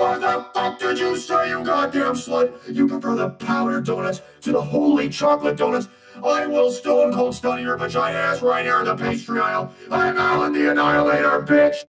What the fuck did you say, you goddamn slut? You prefer the powdered donuts to the holy chocolate donuts? I will stone cold stun your vagina ass right here in the pastry aisle. I'm Alan the Annihilator, bitch!